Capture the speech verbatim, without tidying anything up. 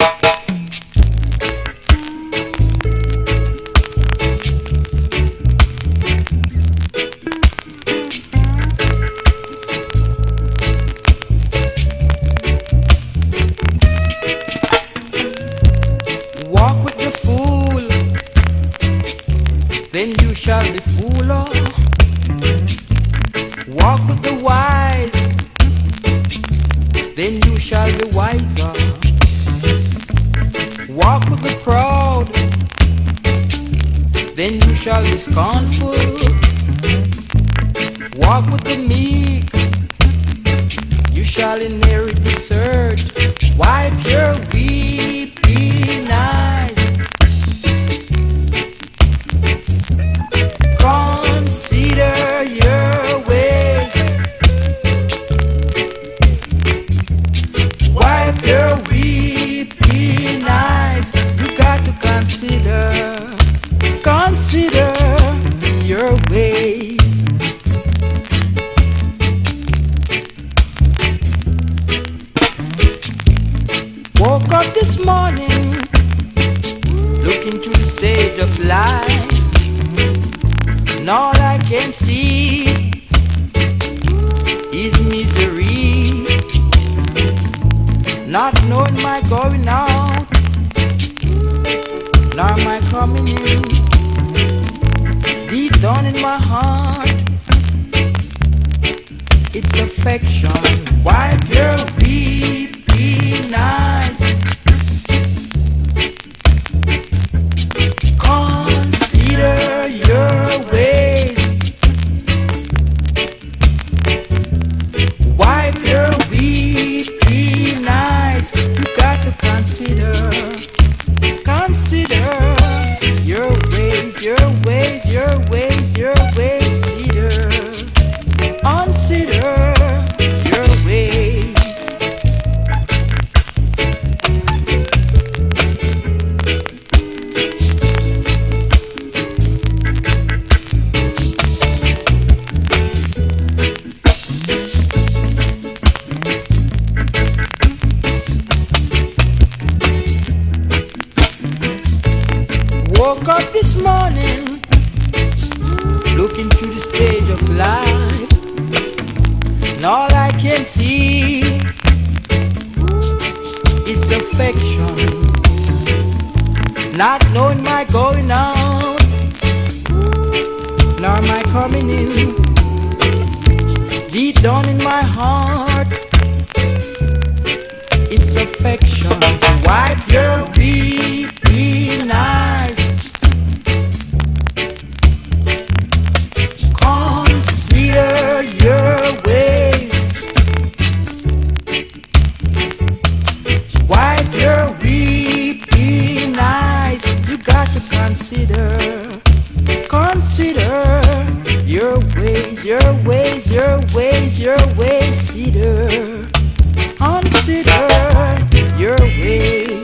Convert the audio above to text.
Walk with the fool, then you shall be fuller. Walk with the wise, then you shall be wiser. Walk with the proud, then you shall be scornful. Walk with the meek, you shall inherit this earth. Wipe your weeping eyes. Consider your ways. Wipe your weeping eyes. You got to consider, consider your ways. Woke up this morning, looking to the stage of life, and all I can see is misery. Not knowing my going out, nor my coming in. Deep down in my heart, it's affection. Wipe your weeping eyes. Consider your ways. Wipe your weeping eyes. You got to consider, consider your ways, your ways, your ways, your ways. Consider, consider your ways. Woke up this morning, looking through the stage of life, and all I can see is affection. Not knowing my going out, nor my coming in. Deep down in my heart, it's affection. So wipe your weeping eyes. Consider your ways. Wipe your weeping eyes. You got to consider, consider your ways, your ways, your ways, your ways. Consider, consider your ways.